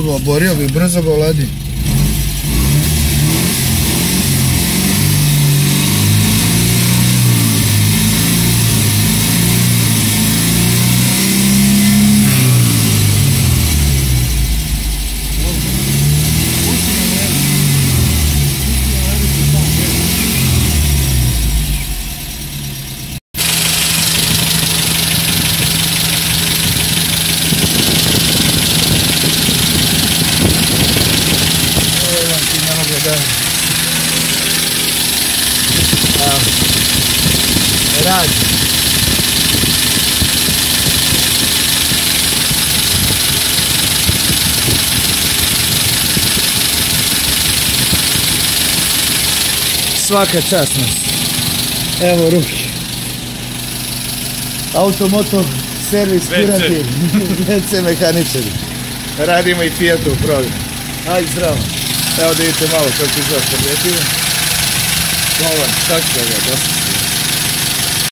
oborio bi, brzo ga oladi. Radi. Svaka čast nas. Evo ruke. Automoto servis Piranti. WC mehaničari. Radimo i Fiatu u programu. Aj zdravo. Evo da vidite malo kako izgleda podjetio. Dobar, tako ga dosta.